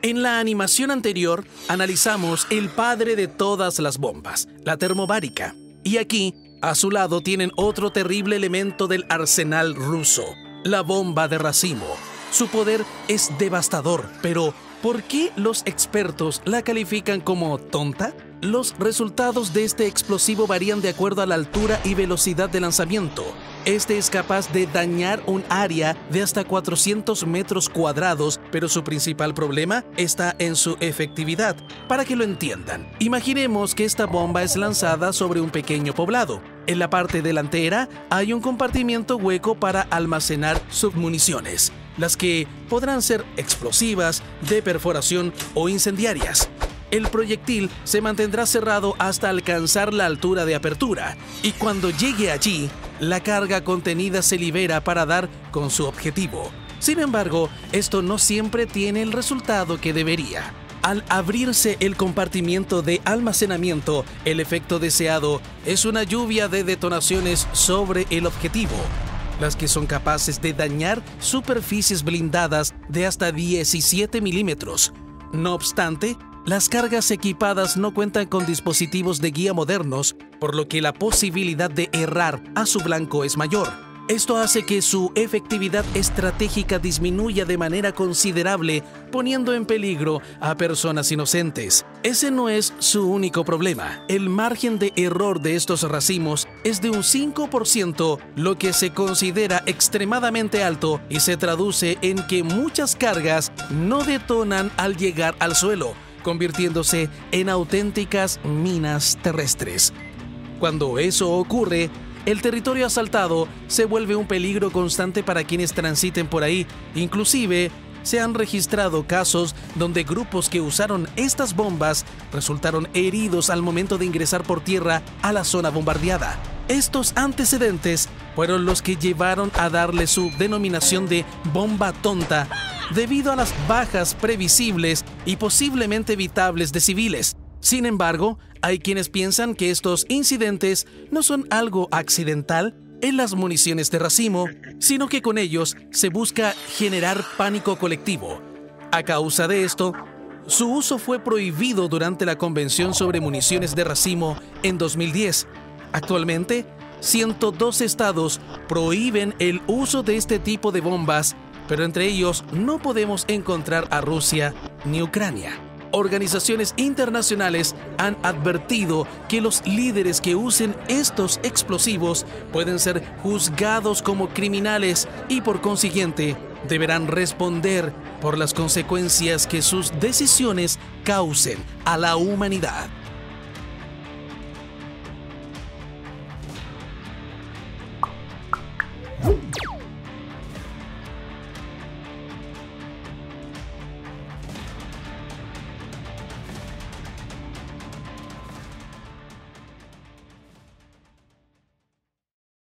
En la animación anterior, analizamos el padre de todas las bombas, la termobárica. Y aquí, a su lado, tienen otro terrible elemento del arsenal ruso, la bomba de racimo. Su poder es devastador, pero ¿por qué los expertos la califican como tonta? Los resultados de este explosivo varían de acuerdo a la altura y velocidad de lanzamiento. Este es capaz de dañar un área de hasta 400 metros cuadrados, pero su principal problema está en su efectividad. Para que lo entiendan, imaginemos que esta bomba es lanzada sobre un pequeño poblado. En la parte delantera hay un compartimiento hueco para almacenar submuniciones, las que podrán ser explosivas, de perforación o incendiarias. El proyectil se mantendrá cerrado hasta alcanzar la altura de apertura, y cuando llegue allí, la carga contenida se libera para dar con su objetivo. Sin embargo, esto no siempre tiene el resultado que debería. Al abrirse el compartimiento de almacenamiento, el efecto deseado es una lluvia de detonaciones sobre el objetivo, las que son capaces de dañar superficies blindadas de hasta 17 milímetros. No obstante, las cargas equipadas no cuentan con dispositivos de guía modernos, por lo que la posibilidad de errar a su blanco es mayor. Esto hace que su efectividad estratégica disminuya de manera considerable, poniendo en peligro a personas inocentes. Ese no es su único problema. El margen de error de estos racimos es de un 5%, lo que se considera extremadamente alto y se traduce en que muchas cargas no detonan al llegar al suelo, convirtiéndose en auténticas minas terrestres. Cuando eso ocurre, el territorio asaltado se vuelve un peligro constante para quienes transiten por ahí. Inclusive, se han registrado casos donde grupos que usaron estas bombas resultaron heridos al momento de ingresar por tierra a la zona bombardeada. Estos antecedentes fueron los que llevaron a darle su denominación de bomba tonta, debido a las bajas previsibles y posiblemente evitables de civiles. Sin embargo, hay quienes piensan que estos incidentes no son algo accidental en las municiones de racimo, sino que con ellos se busca generar pánico colectivo. A causa de esto, su uso fue prohibido durante la Convención sobre Municiones de Racimo en 2010. Actualmente, 102 estados prohíben el uso de este tipo de bombas, pero entre ellos no podemos encontrar a Rusia ni Ucrania. Organizaciones internacionales han advertido que los líderes que usen estos explosivos pueden ser juzgados como criminales y por consiguiente deberán responder por las consecuencias que sus decisiones causen a la humanidad.